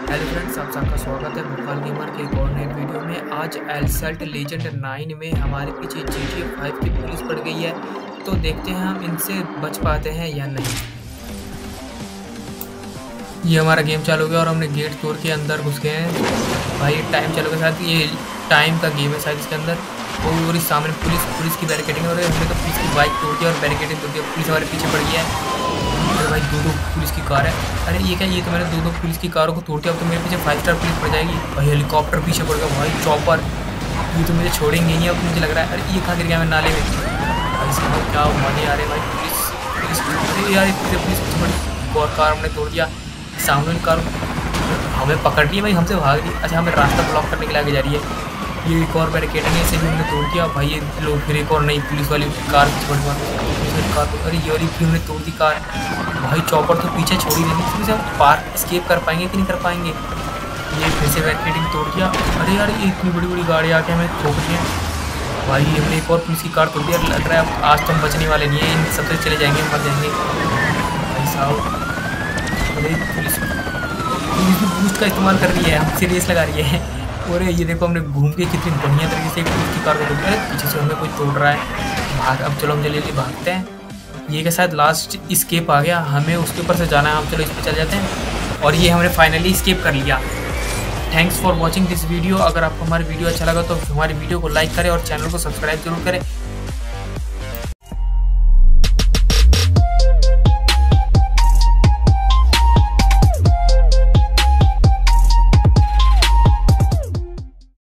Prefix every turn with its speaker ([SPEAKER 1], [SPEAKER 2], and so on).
[SPEAKER 1] Hello friends, आप सबका स्वागत है भोपाल गेमर के एक और नए वीडियो में। आज एलसल्ट लेजेंड 9 में हमारे पीछे GTA 5 की पुलिस पड़ गई है, तो देखते हैं हम इनसे बच पाते हैं या नहीं। ये हमारा गेम चालू हो गया और हमने गेट तोड़ के अंदर घुस गए हैं। भाई टाइम चालू के साथ ये टाइम का गेम है शायद इसके अंदर। और इस सामने पुलिस की बैरिकेडिंग हो रही है। हमने तो पुलिस की बाइक तोड़ दी और बैरिकेडिंग तोड़ दी। पुलिस हमारे पीछे पड़ गई है। अरे भाई दो पुलिस की कार है। अरे ये क्या, ये तो मैंने दो पुलिस की कारों को तोड़ दिया। अब तो मेरे पीछे 5 स्टार पुलिस पड़ जाएगी। भाई हेलीकॉप्टर पीछे पड़ गया, भाई चॉपर, ये तो मुझे छोड़ेंगे नहीं अब मुझे लग रहा है। अरे ये कहाँ गिर गया मैं नाले में। भाई साहब क्या मजे आ रहे भाई। पुलिस अरे यार पुलिस पीछे पड़ी और कार हमने तोड़ दिया। सामने वाली कार हमें पकड़ रही है भाई, हमसे भाग रही है। अच्छा हमें रास्ता ब्लॉक करने के लिए आगे जा रही है। ये एक और बैरिकेड है, इसे भी हमने तोड़ दिया। भाई ये लोग फिर एक और नई पुलिस वाली कार पीछे पड़ कार। अरे ये वाली फिर हमने तोड़ दी कार। भाई चॉपर तो पीछे छोड़ ही नहीं, इसमें हम पार एस्केप कर पाएंगे कि नहीं कर पाएंगे। ये फिर से बैरिकेडिंग तोड़ दिया। अरे यार ये इतनी बड़ी बड़ी गाड़ी आके हमें ठोक रही है। भाई हमने एक और पुलिस की कार तोड़ दिया। लग रहा है आज तो हम बचने वाले नहीं है, इन सबसे चले जाएंगे, मर जाएंगे भाई साहब। अरे पुलिस भी बूस्ट का इस्तेमाल कर रही है, हमसे रेस लगा रही है। और ये देखो हमने घूम के कितनी बढ़िया तरीके से पुलिस की कार को तोड़ दिया। पीछे से हमें कोई तोड़ रहा है। भाग, अब चलो हम जल्दी जल्दी भागते हैं। ये के साथ लास्ट स्केप आ गया, हमें उसके ऊपर से जाना है। हम चलो इस पर चल जाते हैं और ये हमने फाइनली स्केप कर लिया। Thanks for watching this video. अगर आपको हमारी वीडियो अच्छा लगा तो हमारी वीडियो को लाइक करें और चैनल को सब्सक्राइब जरूर करें।